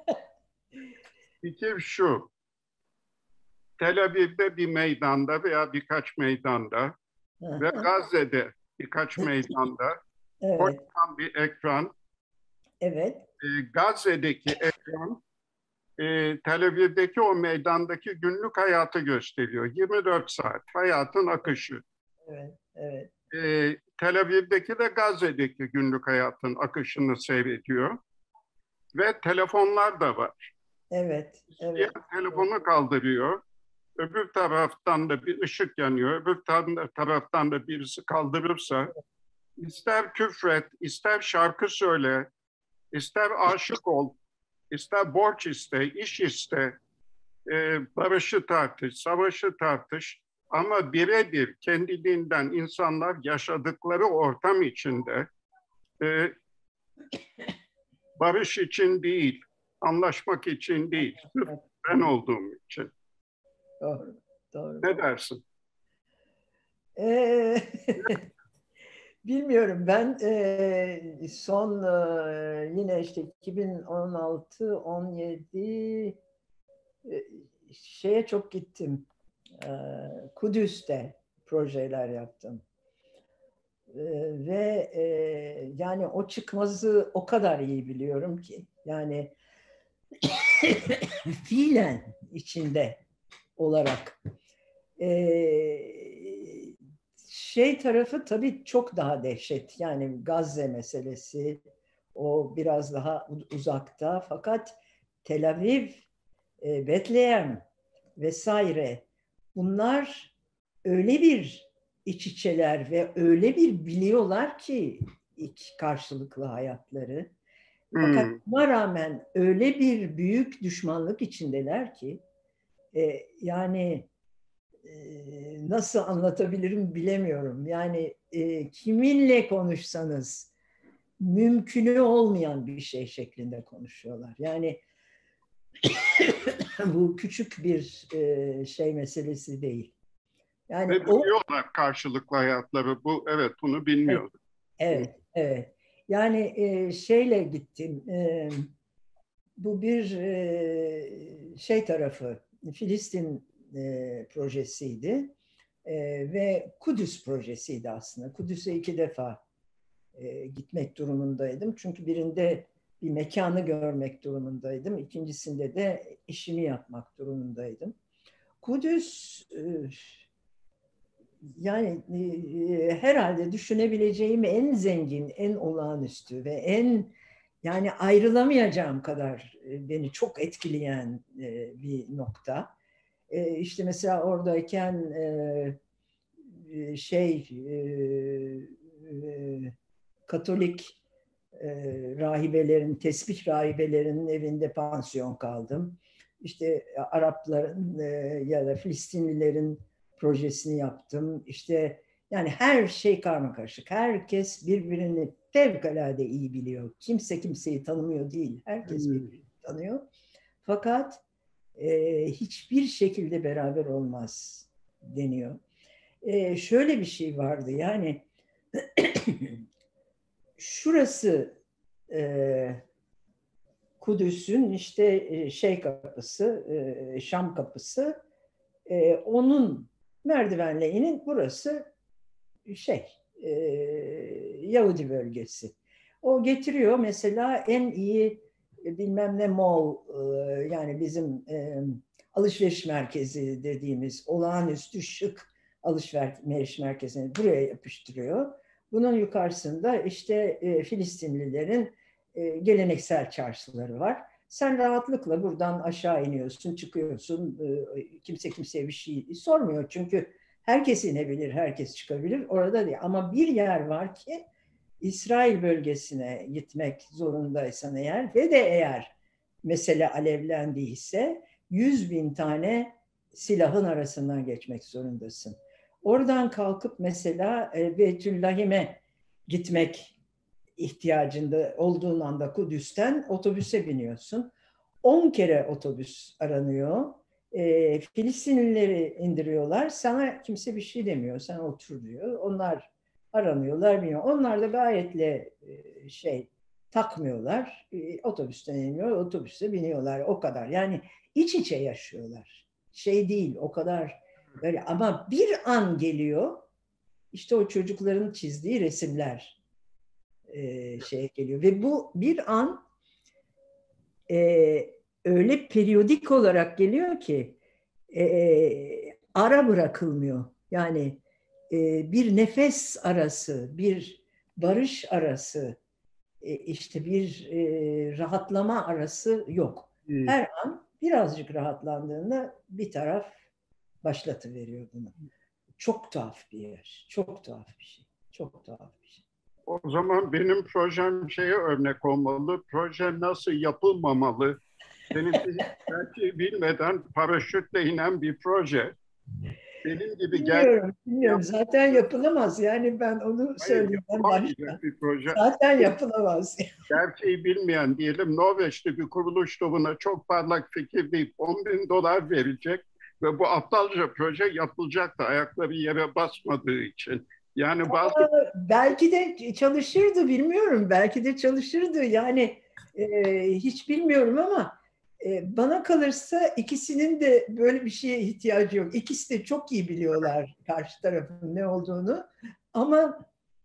Fikir şu. Tel Aviv'de bir meydanda veya birkaç meydanda ve Gazze'de birkaç meydanda Evet, kocaman bir ekran. evet, E, Gazze'deki ekran e, Tel Aviv'deki o meydandaki günlük hayatı gösteriyor. yirmi dört saat hayatın akışı. evet, evet. E, Tel Aviv'deki de Gazze'deki günlük hayatın akışını seyrediyor. Ve telefonlar da var. Evet, Yani evet. telefonu kaldırıyor. Öbür taraftan da bir ışık yanıyor. Öbür taraftan da birisi kaldırırsa ister küfret, ister şarkı söyle, ister aşık ol, ister borç iste, iş iste, e, barışı tartış, savaşı tartış. Ama birebir kendiliğinden insanlar yaşadıkları ortam içinde e, barış için değil, anlaşmak için değil, sırf ben olduğum için. Doğru, doğru. Ne dersin? Ee, bilmiyorum ben e, son e, yine işte iki bin on altı on yedi e, şeye çok gittim. E, Kudüs'te projeler yaptım. E, ve e, yani o çıkmazı o kadar iyi biliyorum ki yani fiilen içinde olarak. Ee, şey tarafı tabii çok daha dehşet. Yani Gazze meselesi o biraz daha uzakta. Fakat Tel Aviv, e, Bethlehem vesaire bunlar öyle bir iç içeler ve öyle bir biliyorlar ki iki karşılıklı hayatları. Fakat Hmm. buna rağmen öyle bir büyük düşmanlık içindeler ki e, yani e, nasıl anlatabilirim bilemiyorum. Yani e, kiminle konuşsanız mümkünü olmayan bir şey şeklinde konuşuyorlar. Yani bu küçük bir e, şey meselesi değil. Yani Ve o biliyorlar karşılıklı hayatları. Bu evet bunu bilmiyorlar. evet, evet. Yani e, şeyle gittim. E, bu bir e, şey tarafı, Filistin e, projesiydi e, ve Kudüs projesiydi aslında. Kudüs'e iki defa e, gitmek durumundaydım. Çünkü birinde bir mekanı görmek durumundaydım. İkincisinde de işimi yapmak durumundaydım. Kudüs e, yani e, herhalde düşünebileceğim en zengin, en olağanüstü ve en yani ayrılamayacağım kadar e, beni çok etkileyen e, bir nokta. E, işte mesela oradayken e, şey e, e, Katolik e, rahibelerin, tesbih rahibelerinin evinde pansiyon kaldım. İşte Arapların e, ya da Filistinlilerin projesini yaptım. İşte Yani her şey karmakarışık. Herkes birbirini fevkalade iyi biliyor. Kimse kimseyi tanımıyor değil. Herkes birbirini tanıyor. Fakat e, hiçbir şekilde beraber olmaz deniyor. E, şöyle bir şey vardı yani şurası e, Kudüs'ün işte şey kapısı, e, Şam kapısı, e, onun merdivenle inin, burası şey e, Yahudi bölgesi. O getiriyor mesela en iyi e, bilmem ne mall, e, yani bizim e, alışveriş merkezi dediğimiz olağanüstü şık alışveriş merkezini buraya yapıştırıyor. Bunun yukarısında işte e, Filistinlilerin e, geleneksel çarşıları var. Sen rahatlıkla buradan aşağı iniyorsun, çıkıyorsun. E, kimse kimseye bir şey sormuyor çünkü herkes inebilir, herkes çıkabilir. Orada değil. Ama bir yer var ki İsrail bölgesine gitmek zorundaysan eğer ve de eğer mesele alevlendiyse yüz bin tane silahın arasından geçmek zorundasın. Oradan kalkıp mesela Beytüllahim'e gitmek ihtiyacında olduğun anda Kudüs'ten otobüse biniyorsun. on kere otobüs aranıyor. E, Filistinlileri indiriyorlar. Sana kimse bir şey demiyor. Sen otur diyor. Onlar aranıyorlar, biniyor. Onlar da gayetle e, şey takmıyorlar. E, otobüsten iniyor, otobüste biniyorlar. O kadar. Yani iç içe yaşıyorlar. Şey değil, o kadar böyle. Ama bir an geliyor, işte o çocukların çizdiği resimler e, şeye geliyor. Ve bu bir an e, öyle periyodik olarak geliyor ki e, ara bırakılmıyor. Yani e, bir nefes arası, bir barış arası, e, işte bir e, rahatlama arası yok. Hmm. Her an birazcık rahatlandığında bir taraf başlatıveriyor bunu. Çok tuhaf bir yer, çok tuhaf bir şey, çok tuhaf bir şey. O zaman benim projem şeye örnek olmalı. Proje nasıl yapılmamalı? Benimki belki bilmeden paraşütle inen bir proje. Benim gibi Bilmiyorum, bilmiyorum. Yap- Zaten yapılamaz. Yani ben onu Hayır, söyleyeyim başta. yapılamayacak bir proje. Zaten yapılamaz. Gerçeği bilmeyen diyelim Norveçli bir kuruluş da buna çok parlak fikir deyip on bin dolar verecek ve bu aptalca proje yapılacaktı ayakları yere basmadığı için. Yani bazı Aa, belki de çalışırdı, bilmiyorum. Belki de çalışırdı. Yani e, hiç bilmiyorum ama e, bana kalırsa ikisinin de böyle bir şeye ihtiyacı yok. İkisi de çok iyi biliyorlar karşı tarafın ne olduğunu. Ama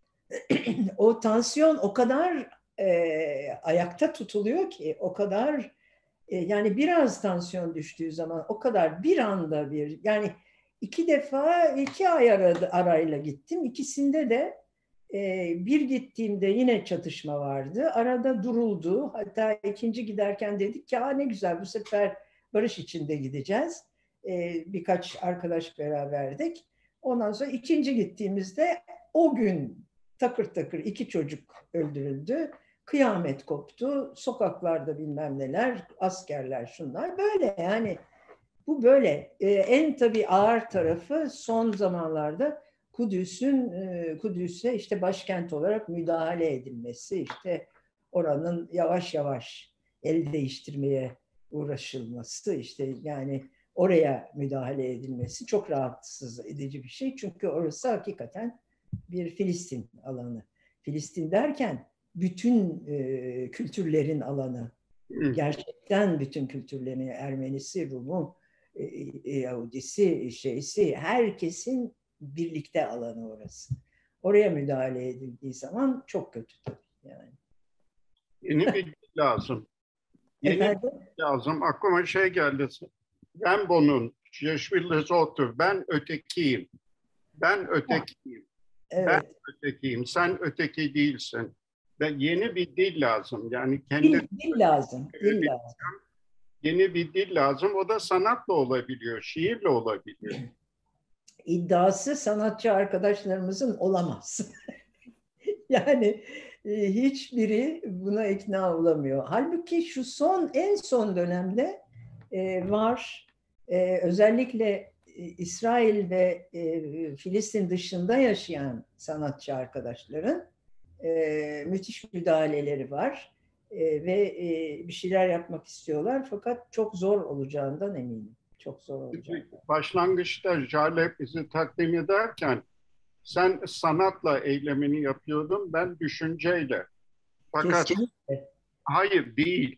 o tansiyon o kadar e, ayakta tutuluyor ki, o kadar e, yani biraz tansiyon düştüğü zaman o kadar bir anda bir, yani iki defa iki ay aradı, arayla gittim. İkisinde de e, bir gittiğimde yine çatışma vardı. Arada duruldu. Hatta ikinci giderken dedik ki, ne güzel, bu sefer barış içinde gideceğiz. E, birkaç arkadaş beraberdik. Ondan sonra ikinci gittiğimizde o gün takır takır iki çocuk öldürüldü. Kıyamet koptu. Sokaklarda bilmem neler, askerler, şunlar. Böyle yani, bu böyle. Ee, en tabii ağır tarafı son zamanlarda Kudüs'ün e, Kudüs'e işte başkent olarak müdahale edilmesi, işte oranın yavaş yavaş el değiştirmeye uğraşılması, işte yani oraya müdahale edilmesi çok rahatsız edici bir şey. Çünkü orası hakikaten bir Filistin alanı. Filistin derken bütün e, kültürlerin alanı. Gerçekten bütün kültürlerin, Ermenisi, Rumu, e, e, Yahudisi, şeysi, herkesin birlikte alanı orası. Oraya müdahale edildiği zaman çok kötü tabii yani. yeni bir dil lazım. Yeni Efendim? bir dil lazım. Aklıma şey geldi. Rimbaud'un Je suis les autres. Ben ötekiyim. Ben ötekiyim. Evet. Ben ötekiyim. Sen öteki değilsin. Ve yeni bir dil lazım. Yani kendi Dil, dil lazım. Dil lazım. Yeni bir dil lazım. O da sanatla olabiliyor, şiirle olabiliyor. İddiası sanatçı arkadaşlarımızın olamaz. Yani e, hiçbiri buna ikna olamıyor. Halbuki şu son, en son dönemde e, var. E, özellikle İsrail ve e, Filistin dışında yaşayan sanatçı arkadaşların e, müthiş müdahaleleri var e, ve e, bir şeyler yapmak istiyorlar fakat çok zor olacağından eminim. Çok zor olacağından. Başlangıçta Jale bizi takdim ederken sen sanatla eylemini yapıyordun, ben düşünceyle. Fakat Kesinlikle. hayır değil.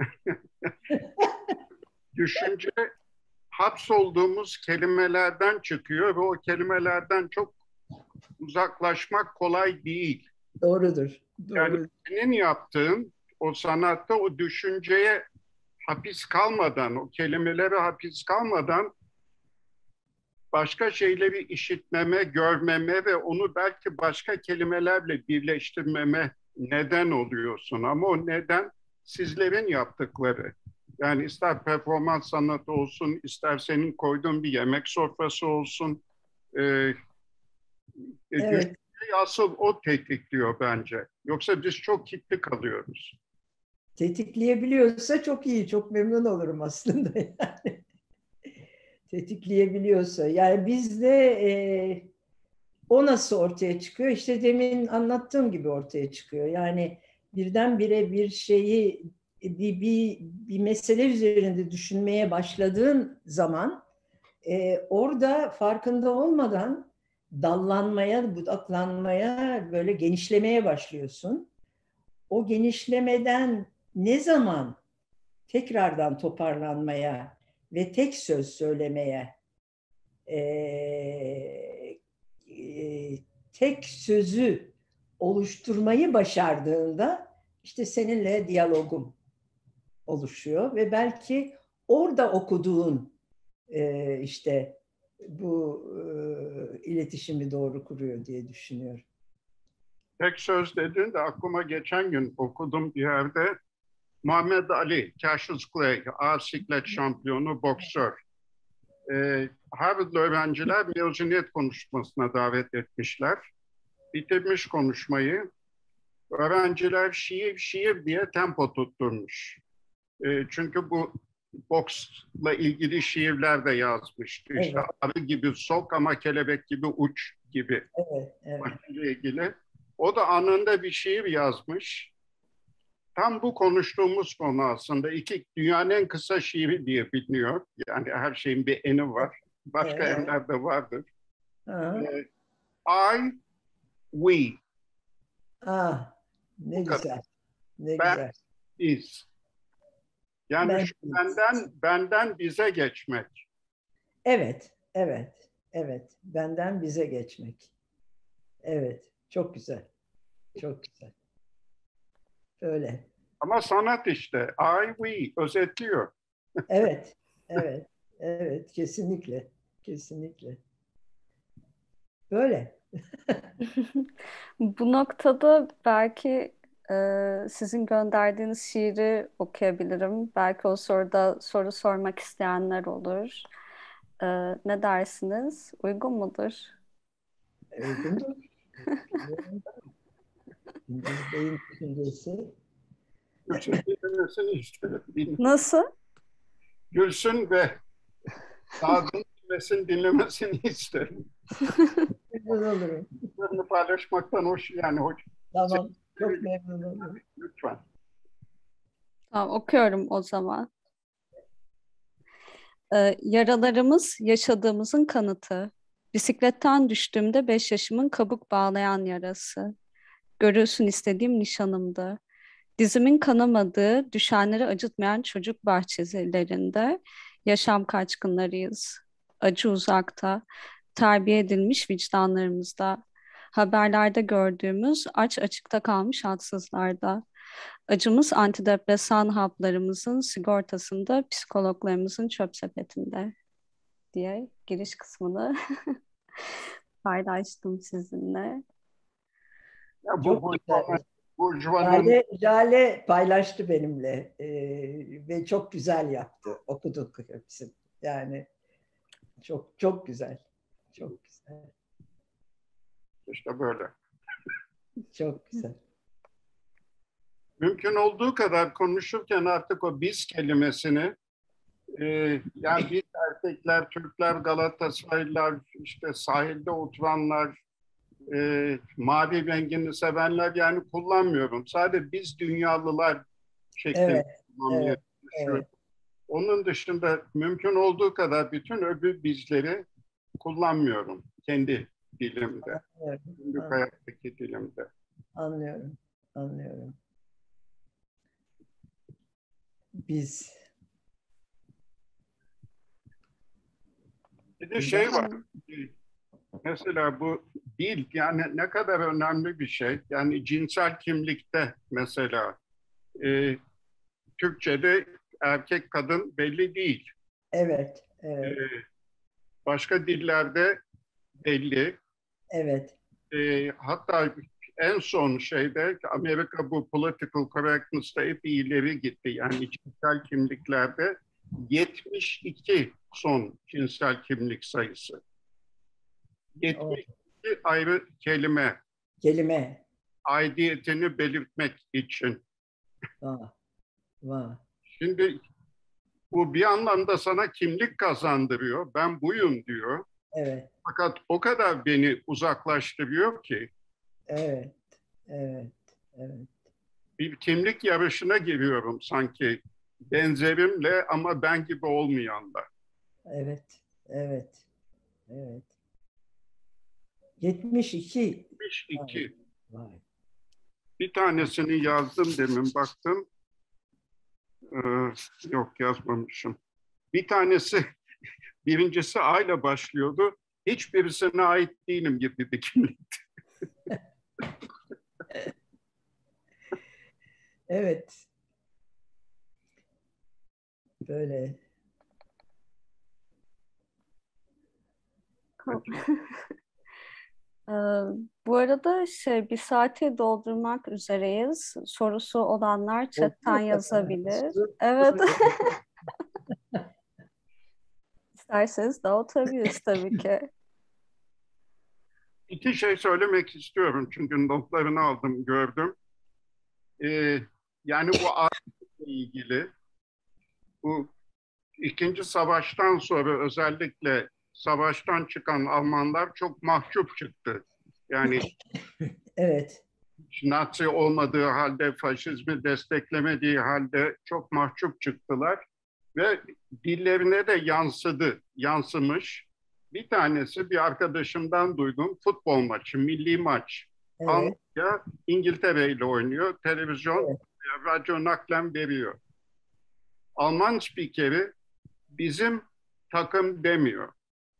Düşünce hapsolduğumuz kelimelerden çıkıyor ve o kelimelerden çok uzaklaşmak kolay değil. Doğrudur. Doğru. Yani senin yaptığın o sanatta o düşünceye hapis kalmadan, o kelimelere hapis kalmadan başka şeyleri işitmeme, görmeme ve onu belki başka kelimelerle birleştirmeme neden oluyorsun. Ama o neden sizlerin yaptıkları. Yani ister performans sanatı olsun, ister senin koyduğun bir yemek sofrası olsun. E, Evet. Asıl o tetikliyor bence. Yoksa biz çok kilitli kalıyoruz. Tetikleyebiliyorsa çok iyi, çok memnun olurum aslında yani. Tetikleyebiliyorsa. Yani bizde e, o nasıl ortaya çıkıyor? İşte demin anlattığım gibi ortaya çıkıyor. Yani birdenbire bir şeyi, bir, bir, bir mesele üzerinde düşünmeye başladığın zaman e, orada farkında olmadan dallanmaya, budaklanmaya, böyle genişlemeye başlıyorsun. O genişlemeden ne zaman tekrardan toparlanmaya ve tek söz söylemeye, e, e, tek sözü oluşturmayı başardığında işte seninle diyalogum oluşuyor ve belki orada okuduğun e, işte bu e, iletişimi doğru kuruyor diye düşünüyorum. Tek söz dediğinde aklıma geçen gün okudum bir yerde. Muhammed Ali, Cassius Clay, ağır siklet şampiyonu, boksör. Ee, Harvard'lı öğrenciler mezuniyet konuşmasına davet etmişler. Bitirmiş konuşmayı. Öğrenciler şiir şiir diye tempo tutturmuş. Ee, çünkü bu boksla ilgili şiirler de yazmıştı. Evet. İşte arı gibi sok ama kelebek gibi uç gibi. Evet, evet. Ile ilgili. O da anında bir şiir yazmış. Tam bu konuştuğumuz konu aslında iki dünyanın en kısa şiiri diye biliniyor. Yani her şeyin bir eni var. Başka Evet. enler de vardır. Aha. Ee, I, we. Ah, ne Bu kadar. güzel. Ne Ben, güzel. biz. Yani Ben, şu benden, benden bize geçmek. evet, evet, evet. Benden bize geçmek. Evet, çok güzel. Çok güzel. Öyle. Ama sanat işte. I, we özetliyor. Evet, evet, evet. Kesinlikle, kesinlikle. Böyle. Bu noktada belki e, sizin gönderdiğiniz şiiri okuyabilirim. Belki o soruda soru sormak isteyenler olur. E, ne dersiniz? Uygun mudur? Uygundur. Gündüz Bey'in düşüncesi. Gülsün dinlemesini isterim. Nasıl? Gülsün ve Sadık'ın dinlemesini, dinlemesini isterim. Memnun olurum. Bunu paylaşmaktan hoş yani hoş. Tamam. Çok memnun olurum. Lütfen. Tamam, okuyorum o zaman. Ee, yaralarımız yaşadığımızın kanıtı. Bisikletten düştüğümde beş yaşımın kabuk bağlayan yarası. Görülsün istediğim nişanımdı. Dizimin kanamadığı, düşenleri acıtmayan çocuk bahçelerinde yaşam kaçkınlarıyız. Acı uzakta, terbiye edilmiş vicdanlarımızda. Haberlerde gördüğümüz aç açıkta kalmış haksızlarda. Acımız antidepresan haplarımızın sigortasında, psikologlarımızın çöp sepetinde diye giriş kısmını paylaştım sizinle. Ya bu Çok bu güzel. Burjuva'nın Jale, Jale paylaştı benimle ee, ve çok güzel yaptı. Okuduk hepsini. Yani çok çok güzel. Çok güzel. işte böyle. Çok güzel. Mümkün olduğu kadar konuşurken artık o biz kelimesini e, yani biz erkekler, Türkler, Galatasaraylılar, işte sahilde oturanlar, e, mavi rengini sevenler yani kullanmıyorum. Sadece biz dünyalılar şeklinde Evet, kullanmaya evet, çalışıyorum. evet. Onun dışında mümkün olduğu kadar bütün öbür bizleri kullanmıyorum kendi dilimde, Anlıyorum, günlük an- hayattaki dilimde. anlıyorum, anlıyorum. Biz, Bir de güzel. şey var, mesela bu dil yani ne kadar önemli bir şey. Yani cinsel kimlikte mesela e, Türkçe'de erkek kadın belli değil. Evet, E, evet, başka dillerde belli. evet. E, hatta en son şeyde Amerika bu political correctness'ta hep ileri gitti. Yani cinsel kimliklerde yetmiş iki son cinsel kimlik sayısı. O yetmiş iki ayrı kelime kelime. aidiyetini belirtmek için. Vah, vah. Şimdi bu bir anlamda sana kimlik kazandırıyor. Ben buyum diyor. Evet, Fakat o kadar beni uzaklaştırıyor ki evet, evet, evet, bir kimlik yarışına giriyorum sanki benzerimle ama ben gibi olmayanla. evet, evet, evet. yetmiş iki. Vay, yetmiş iki. vay. Bir tanesini yazdım demin baktım. Ee, yok yazmamışım. Bir tanesi birincisi A ile başlıyordu. Hiçbirisine ait değilim gibi bir kimlik. Evet, böyle. Ee, Bu arada şey bir saati doldurmak üzereyiz. Sorusu olanlar Oldu chatten mu kadar? yazabilir. Dur, Evet, dur. isterseniz dağıtabiliriz tabii ki. İki şey söylemek istiyorum çünkü notlarını aldım, gördüm. Ee, yani bu Arap'la ilgili, bu İkinci Savaş'tan sonra özellikle savaştan çıkan Almanlar çok mahcup çıktı. Yani Evet, Nazi olmadığı halde, faşizmi desteklemediği halde çok mahcup çıktılar. Ve dillerine de yansıdı, yansımış. Bir tanesi bir arkadaşımdan duydum, futbol maçı, milli maç. evet, Almanya İngiltere ile oynuyor, televizyon, evet. radyo naklen veriyor. Alman spikeri bizim takım demiyor.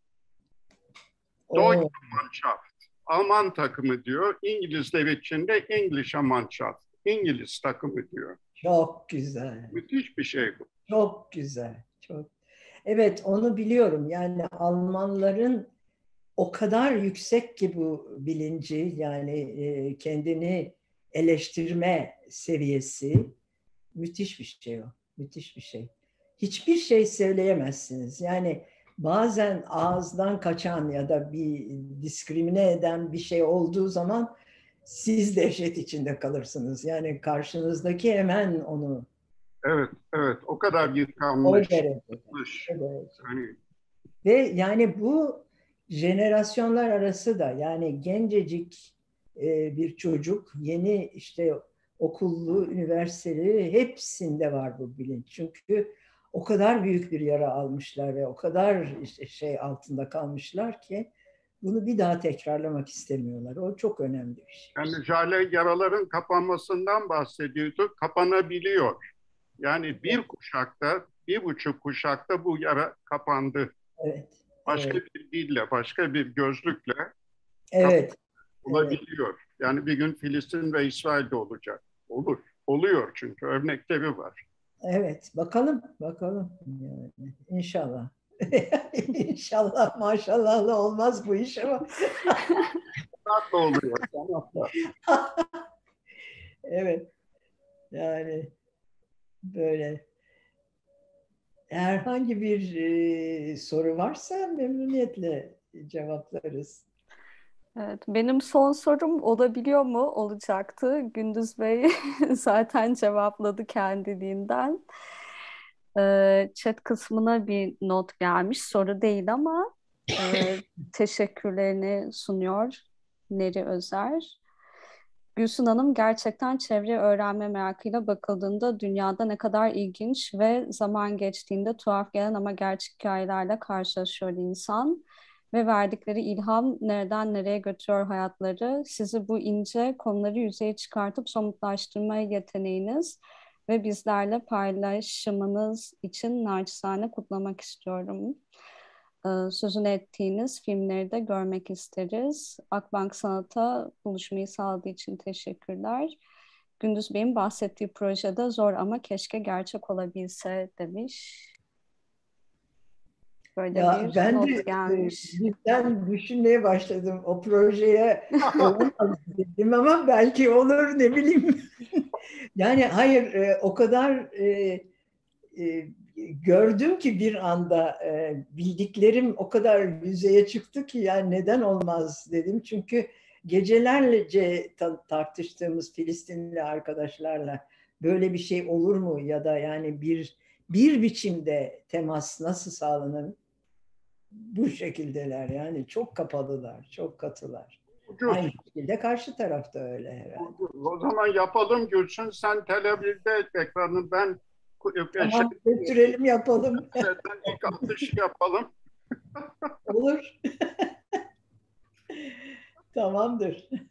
Deutsche O Mannschaft. Alman takımı diyor. İngilizler için de English Mannschaft. İngiliz takımı diyor. çok güzel. Müthiş bir şey bu. Çok güzel. Çok. Evet, onu biliyorum. Yani Almanların o kadar yüksek ki bu bilinci, yani e, kendini eleştirme seviyesi, müthiş bir şey o. Müthiş bir şey. Hiçbir şey söyleyemezsiniz. Yani bazen ağızdan kaçan ya da bir diskrimine eden bir şey olduğu zaman siz dehşet içinde kalırsınız. Yani karşınızdaki hemen onu Evet, evet. O kadar o yıpranmış, derecede. yıpranmış. O derecede. Yani Ve yani bu jenerasyonlar arası da, yani gencecik e, bir çocuk, yeni işte okullu, üniversiteli, hepsinde var bu bilinç. Çünkü o kadar büyük bir yara almışlar ve o kadar işte şey altında kalmışlar ki bunu bir daha tekrarlamak istemiyorlar. O çok önemli bir şey. Yani Jale yaraların kapanmasından bahsediyordu. Kapanabiliyor. Yani bir kuşakta, bir buçuk kuşakta bu yara kapandı. Evet, Başka evet, bir dille, başka bir gözlükle evet, evet. olabiliyor. Yani bir gün Filistin ve İsrail'de olacak. Olur. Oluyor çünkü örnekleri var. Evet, bakalım, bakalım. Yani, inşallah. İnşallah maşallahla olmaz bu iş ama. Sanatla oluyor, sanatla. Evet, yani böyle. Herhangi bir e, soru varsa memnuniyetle cevaplarız. Evet, benim son sorum olabiliyor mu? Olacaktı. Gündüz Bey zaten cevapladı kendiliğinden. e, chat kısmına bir not gelmiş. Soru değil ama e, teşekkürlerini sunuyor Neri Özer. Gülsün Hanım gerçekten çevre öğrenme merakıyla bakıldığında dünyada ne kadar ilginç ve zaman geçtiğinde tuhaf gelen ama gerçek hikayelerle karşılaşıyor insan ve verdikleri ilham nereden nereye götürüyor hayatları. Sizi bu ince konuları yüzeye çıkartıp somutlaştırma yeteneğiniz ve bizlerle paylaşımınız için naçizane kutlamak istiyorum. Ee, Sözünü ettiğiniz filmleri de görmek isteriz. Akbank Sanat'a buluşmayı sağladığı için teşekkürler. Gündüz Bey'in bahsettiği projede zor ama keşke gerçek olabilse demiş. Böyle Ya bir ben de not gelmiş. birden düşünmeye başladım. O projeye olamaz dedim ama belki olur, ne bileyim. Yani hayır, e, o kadar e, e, gördüm ki bir anda e, bildiklerim o kadar yüzeye çıktı ki yani neden olmaz dedim. Çünkü gecelerce ta- tartıştığımız Filistinli arkadaşlarla böyle bir şey olur mu ya da yani bir bir biçimde temas nasıl sağlanır? Bu şekildeler yani, çok kapalılar, çok katılar. Ucuz. Aynı şekilde karşı tarafta öyle herhalde. O zaman yapalım Gülsün. Sen Tel Aviv'de et ekranı. Ben şey, Tamam, götürelim, yapalım. ilk atış yapalım. Olur. Tamamdır.